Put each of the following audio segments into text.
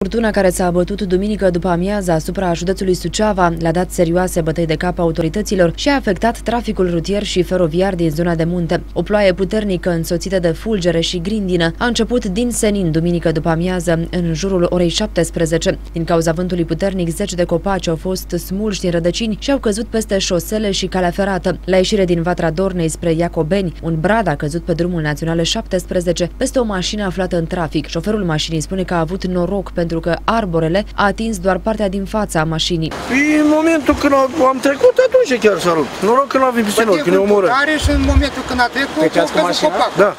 Furtuna care s-a abătut duminică după amiază asupra județului Suceava le-a dat serioase bătăi de cap autorităților și a afectat traficul rutier și feroviar din zona de munte. O ploaie puternică însoțită de fulgere și grindină a început din senin duminică după amiază în jurul orei 17. Din cauza vântului puternic, zeci de copaci au fost smulși din rădăcini și au căzut peste șosele și calea ferată. La ieșire din Vatra Dornei spre Iacobeni, un brad a căzut pe drumul național 17 peste o mașină aflată în trafic. Șoferul mașinii spune că a avut noroc pentru că arborele a atins doar partea din fața a mașinii. În momentul când am trecut, atunci chiar s-a rupt. Noroc că nu avem peste noi, că ne omoră. Și în momentul când a trecut, a căzut copacul. Da.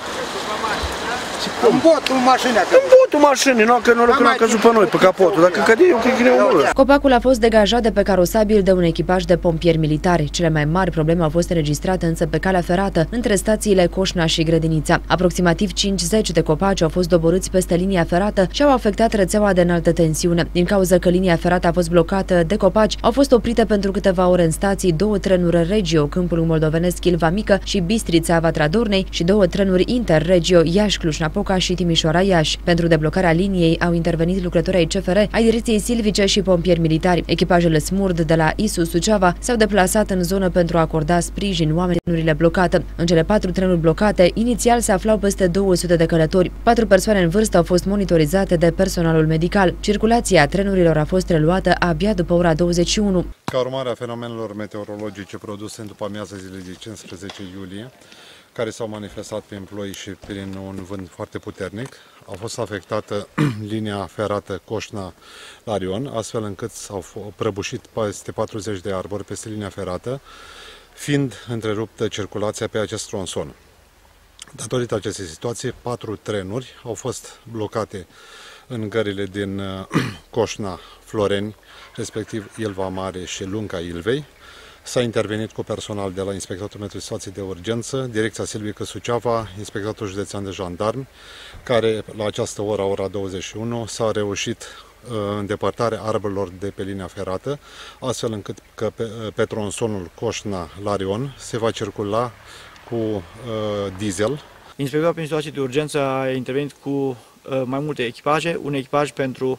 În botul mașinii. În botul mașinii, nu că noroc că n-a căzut pe noi, pe capotul. Dacă cădea, eu cred că ne omoră. Copacul a fost degajat de pe carosabil de un echipaj de pompieri militari. Cele mai mari probleme au fost înregistrate însă pe calea ferată, între stațiile Coșna și Grădinița. Aproximativ 50 de copaci au fost doborâți peste linia ferată și au afectat rețeaua de înaltă tensiune. Din cauza că linia ferată a fost blocată de copaci, au fost oprite pentru câteva ore în stații 2 trenuri Regio, Câmpul Moldovenesc Ilva Mică și Bistrița Vatra Dornei și 2 trenuri Interregio, Iași Cluj-Napoca și Timișoara-Iași. Pentru deblocarea liniei au intervenit lucrători ai CFR, ai Direcției Silvice și pompieri militari. Echipajele SMURD de la ISU Suceava s-au deplasat în zonă pentru a acorda sprijin trenurile blocate. În cele 4 trenuri blocate, inițial se aflau peste 200 de călători. 4 persoane în vârstă au fost monitorizate de personalul medical. Circulația trenurilor a fost reluată abia după ora 21. Ca urmare a fenomenelor meteorologice produse după amiaza zilei de 15 iulie, care s-au manifestat prin ploi și prin un vânt foarte puternic, a fost afectată linia ferată Coșna-Larion, astfel încât s-au prăbușit peste 40 de arbori peste linia ferată, fiind întreruptă circulația pe acest tronson. Datorită acestei situații, 4 trenuri au fost blocate în gările din Coșna-Floreni, respectiv Ilva Mare și Lunca Ilvei. S-a intervenit cu personal de la Inspectoratul pentru Situații de Urgență, Direcția Silvică Suceava, Inspectoratul Județean de Jandarmi, care la această oră, ora 21, s-a reușit îndepărtarea arborilor de pe linia ferată, astfel încât că pe tronsonul Coșna-Larion se va circula cu diesel. Inspectoratul pentru Situații de Urgență a intervenit cu mai multe echipaje, un echipaj pentru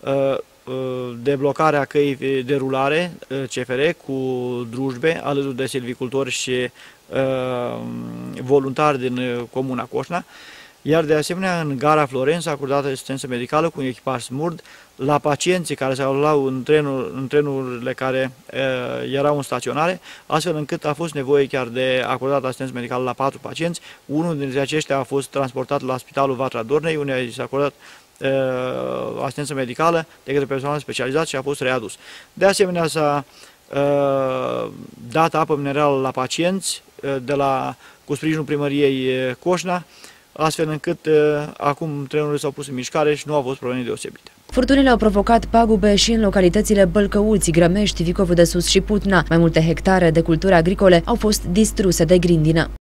deblocarea căii de rulare CFR cu drujbe alături de silvicultori și voluntari din comuna Coșna, iar de asemenea în gara Floren s-a acordat asistență medicală cu un echipaj SMURD la pacienții care se aflau în trenurile care erau în staționare, astfel încât a fost nevoie chiar de acordat asistență medicală la 4 pacienți. Unul dintre aceștia a fost transportat la Spitalul Vatra Dornei, unde s-a acordat asistență medicală de către personal specializat și a fost readus. De asemenea, s-a dat apă minerală la pacienți cu sprijinul primăriei Coșna, astfel încât acum trenurile s-au pus în mișcare și nu au fost probleme deosebite. Furtunile au provocat pagube și în localitățile Bălcăuți, Grămești, Vicovul de Sus și Putna. Mai multe hectare de culturi agricole au fost distruse de grindină.